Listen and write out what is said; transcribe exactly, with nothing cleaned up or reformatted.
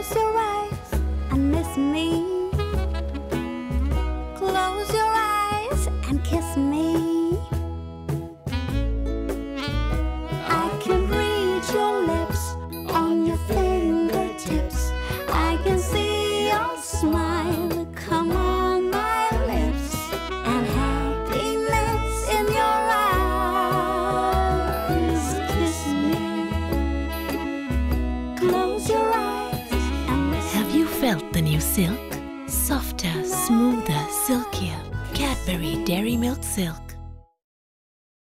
Close your eyes and miss me. Close your eyes and kiss me. I can read your lips on your fingertips. I can see your smile come on my lips, and happiness in your eyes. Kiss me. Close your eyes and miss me. Have you felt the new silk? Softer, smoother, silkier. Cadbury Dairy Milk Silk.